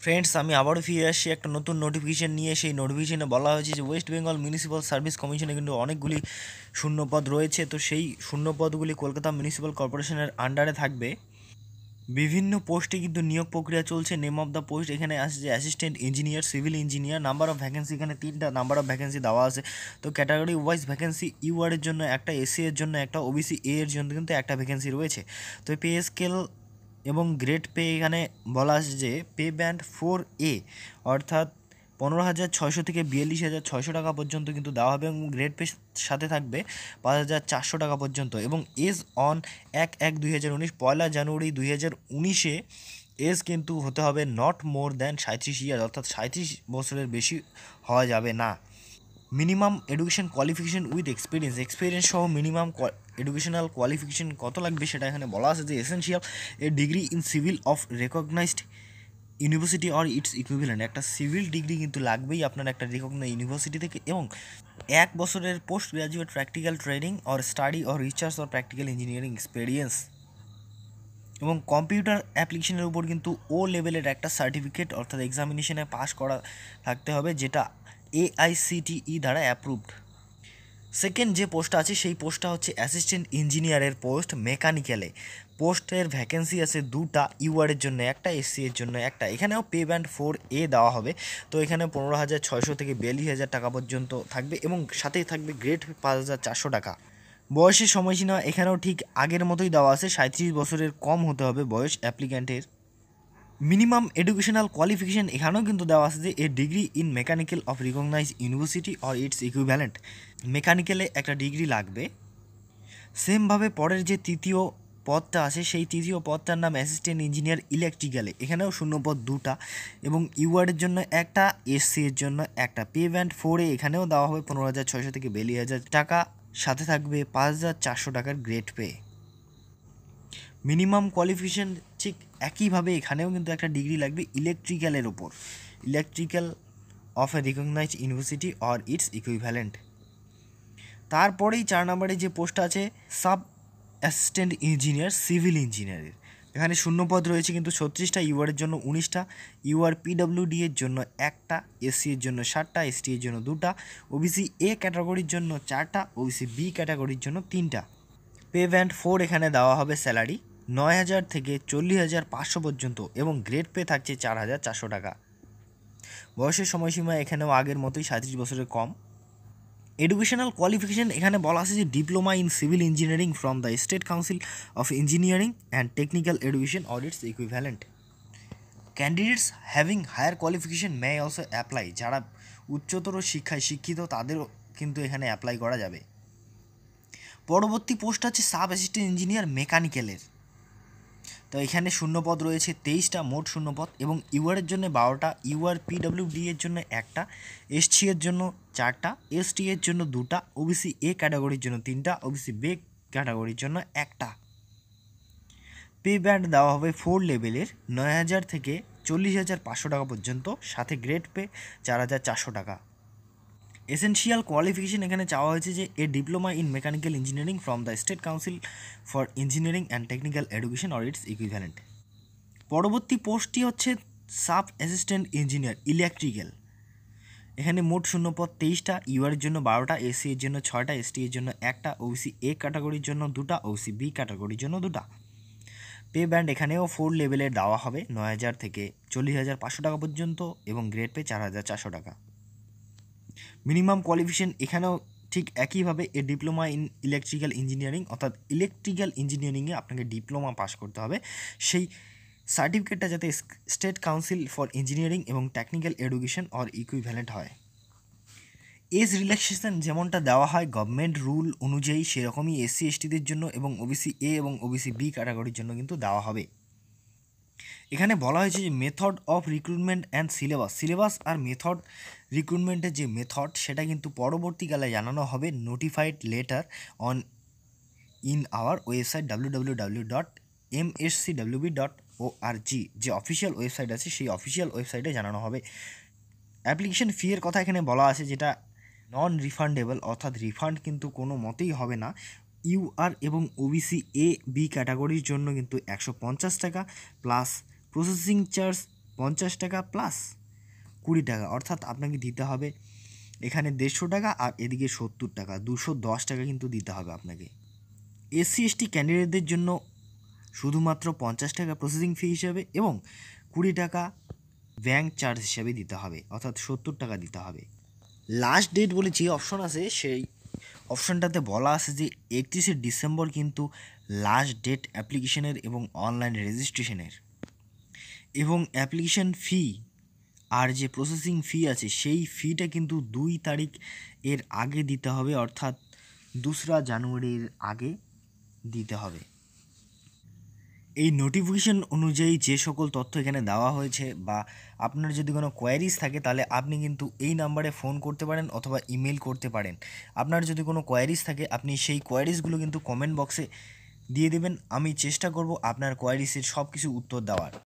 Friends, আমি আবারও ফিরে আসছি একটা নতুন নোটিফিকেশন নিয়ে। সেই নোটিফিকেশনে বলা হয়েছে যে ওয়েস্ট বেঙ্গল মিউনিসিপ্যাল সার্ভিস কমিশনে কিন্তু অনেকগুলি শূন্যপদ রয়েছে। তো সেই শূন্যপদগুলি কলকাতা মিউনিসিপ্যাল কর্পোরেশনের আন্ডারে থাকবে। বিভিন্ন পোস্টে কিন্তু নিয়োগ প্রক্রিয়া চলছে। নেম অফ দ্য পোস্ট এখানে আসছে যে assistant engineer, civil engineer. Number of vacancy এখানে 3টা নাম্বার অফ ভ্যাকেন্সি দেওয়া আছে। তো ক্যাটাগরি ওয়াইজ ভ্যাকেন্সি ইউআর এর জন্য একটা, এসসি এর জন্য একটা, ওবিসি এ এর জন্য কিন্তু একটা ভ্যাকেন্সি রয়েছে। তো পে স্কেল এবং গ্রেড পে এখানে বলা আছে যে পে ব্যান্ড 4A অর্থাৎ 15,600 থেকে 42,600 টাকা পর্যন্ত কিন্তু দেওয়া হবে, এবং গ্রেড পে সাথে থাকবে 5,400 টাকা পর্যন্ত। এবং এজ অন 1/1/2019, 1 জানুয়ারি 2019 এজ কিন্তু হতে হবে নট মোর দ্যান 37 ইয়ার, অর্থাৎ 37 বছরের বেশি হওয়া যাবে না। Minimum education qualification with experience সহ মিনিমাম এডুকেশনাল কোয়ালিফিকেশন কত লাগবে সেটা এখানে বলা আছে যে essential a degree in civil of recognized university or its equivalent. একটা সিভিল ডিগ্রি কিন্তু লাগবেই আপনার একটা রেকগনাইজ ইউনিভার্সিটি থেকে, এবং 1 বছরের post graduate practical training or study or research or practical engineering experience, এবং কম্পিউটার অ্যাপ্লিকেশনের উপর কিন্তু ও লেভেলের একটা সার্টিফিকেট অর্থাৎ এক্সামিনেশনে পাস করা থাকতে হবে, যেটা AICTE দ্বারা অ্যাপ্রুভড। সেকেন্ড যে পোস্টটা আছে সেই পোস্টটা হচ্ছে অ্যাসিস্ট্যান্ট ইঞ্জিনিয়ারের পোস্ট মেকানিক্যালে। পোস্টের ভ্যাকেন্সি আছে 2টা, ইউআরের জন্য একটা, এসসি এর জন্য একটা। এখানেও পে ব্যান্ড 4A দেওয়া হবে। তো এখানে 15,600 থেকে 42,000 টাকা পর্যন্ত থাকবে, এবং সাথেই থাকবে গ্রেড 5,400 টাকা। বয়সের সময়সীমা এখানেও ঠিক আগের মতোই দেওয়া আছে, 37 বছরের কম হতে হবে বয়স অ্যাপ্লিক্যান্টের। মিনিমাম এডুকেশনাল কোয়ালিফিকেশন এখানেও কিন্তু দেওয়া আছে যে a degree in mechanical of recognize university or its equivalent. মেকানিক্যালে একটা ডিগ্রি লাগবে। সেমভাবে পরের যে তৃতীয় পদটা আছে সেই তৃতীয় পদটার নাম অ্যাসিস্ট্যান্ট ইঞ্জিনিয়ার ইলেকট্রিক্যালে। এখানেও শূন্যপদ 2টা, এবং ইউআরের জন্য একটা, এসসি এর জন্য একটা। পে ব্যান্ড 4A এখানেও দেওয়া হবে 15,600 থেকে 42,000 টাকা, সাথে থাকবে 5,400 টাকার গ্রেড পে। মিনিমাম কোয়ালিফিকেশন ঠিক একইভাবে এখানেও কিন্তু একটা ডিগ্রি লাগবে ইলেকট্রিক্যালের ওপর, electrical of a recognized university or its equivalent. তারপরেই 4 নম্বরে যে পোস্টটা আছে সাব অ্যাসিস্ট্যান্ট ইঞ্জিনিয়ার সিভিল ইঞ্জিনিয়ারের। এখানে শূন্যপদ রয়েছে কিন্তু 36টা, ইউআরের জন্য 19টা, ইউআর PWD এর জন্য একটা, এসসি এর জন্য 7টা, এসটি এর জন্য 2টা, ওবিসি এ ক্যাটাগরির জন্য 4টা, ওবিসি বি ক্যাটাগরির জন্য 3টা। পে ব্যান্ড 4 এখানে দেওয়া হবে স্যালারি 9,000 থেকে 40,500 পর্যন্ত, এবং গ্রেড পে থাকছে 4,400 টাকা। বয়সের সময়সীমা এখানেও আগের মতোই 37 বছরের কম। এডুকেশনাল কোয়ালিফিকেশন এখানে বলা আছে যে diploma in civil engineering from the state council of engineering and technical education or its equivalent. Candidates having higher qualification may also apply. যারা উচ্চতর শিক্ষায় শিক্ষিত তাদেরও কিন্তু এখানে অ্যাপ্লাই করা যাবে। পরবর্তী পোস্ট আছে সাব অ্যাসিস্ট্যান্ট ইঞ্জিনিয়ার মেকানিক্যালের। তো এখানে শূন্যপদ রয়েছে 23টা মোট শূন্যপদ, এবং ইউআরের জন্য 12টা, ইউআর PWD এর জন্য একটা, এসসি এর জন্য 4টা, এসটি এর জন্য 2টা, ওবিসি এ ক্যাটাগরির জন্য 3টা, ওবিসি বি ক্যাটাগরির জন্য একটা। পে ব্যান্ড দেওয়া হবে 4 লেভেলের 9,000 থেকে 40,500 টাকা পর্যন্ত, সাথে গ্রেড পে 4,400 টাকা। এসেনশিয়াল কোয়ালিফিকেশন এখানে চাওয়া হয়েছে যে a diploma in mechanical engineering from the state council for engineering and technical education or its equivalent. পরবর্তী পোস্টটি হচ্ছে সাব অ্যাসিস্ট্যান্ট ইঞ্জিনিয়ার ইলেকট্রিক্যাল। এখানে মোট শূন্যপদ 23টা, ইউআর এর জন্য 12টা, এসসি এর জন্য 6টা, এসটি এর জন্য একটা, ওবিসি এ ক্যাটাগরির জন্য 2টা, ওবিসি বি ক্যাটাগরির জন্য 2টা। পে ব্যান্ড এখানেও 4 লেভেলের দেওয়া হবে 9,000 থেকে 40,500 টাকা পর্যন্ত, এবং গ্রেড পে 4,400 টাকা। মিনিমাম কোয়ালিফিকেশন এখানেও ঠিক একইভাবে a diploma in electrical engineering, অর্থাৎ ইলেকট্রিক্যাল ইঞ্জিনিয়ারিংয়ে আপনাকে ডিপ্লোমা পাস করতে হবে। সেই সার্টিফিকেটটা যাতে স্টেট কাউন্সিল ফর ইঞ্জিনিয়ারিং এবং টেকনিক্যাল এডুকেশন অর ইকুইভ্যালেন্ট হয়। এজ রিল্যাক্সেশন যেমনটা দেওয়া হয় গভর্নমেন্ট রুল অনুযায়ী, সেরকমই এসসি এসটিদের জন্য এবং ওবিসি এ এবং ওবিসি বি ক্যাটাগরির জন্য কিন্তু দেওয়া হবে। এখানে বলা হয়েছে যে method of recruitment and syllabus আর মেথড রিক্রুটমেন্টের যে মেথড সেটা কিন্তু পরবর্তীকালে জানানো হবে notified letter on in our website www.mscwb.org। যে অফিসিয়াল ওয়েবসাইট আছে সেই অফিসিয়াল ওয়েবসাইটে জানানো হবে। অ্যাপ্লিকেশন ফি এর কথা এখানে বলা আছে, যেটা নন রিফান্ডেবল, অর্থাৎ রিফান্ড কিন্তু কোনো মতেই হবে না। ইউআর এবং ওবিসি এ বি ক্যাটাগরির জন্য কিন্তু 150 টাকা প্লাস প্রসেসিং চার্জ 50 টাকা প্লাস 20 টাকা, অর্থাৎ আপনাকে দিতে হবে এখানে 150 টাকা আর এদিকে 70 টাকা, 210 টাকা কিন্তু দিতে হবে আপনাকে। এসসি এসটি ক্যান্ডিডেটদের জন্য শুধুমাত্র 50 টাকা প্রসেসিং ফি হিসাবে এবং 20 টাকা ব্যাঙ্ক চার্জ হিসাবে দিতে হবে, অর্থাৎ 70 টাকা দিতে হবে। লাস্ট ডেট বলে যে অপশন আছে সেই অপশনটাতে বলা আছে যে 31শে ডিসেম্বর কিন্তু লাস্ট ডেট অ্যাপ্লিকেশনের এবং অনলাইন রেজিস্ট্রেশনের, এবং অ্যাপ্লিকেশন ফি আর যে প্রসেসিং ফি আছে সেই ফিটা কিন্তু 2 তারিখ এর আগে দিতে হবে, অর্থাৎ 2রা জানুয়ারির আগে দিতে হবে। এই নোটিফিকেশন অনুযায়ী যে সকল তথ্য এখানে দেওয়া হয়েছে বা আপনার যদি কোনো কোয়ারিজ থাকে তাহলে আপনি কিন্তু এই নাম্বারে ফোন করতে পারেন অথবা ইমেল করতে পারেন। আপনার যদি কোনো কোয়ারিজ থাকে আপনি সেই কোয়ারিজগুলো কিন্তু কমেন্ট বক্সে দিয়ে দেবেন, আমি চেষ্টা করব আপনার কোয়ারিজের সব কিছু উত্তর দেওয়ার।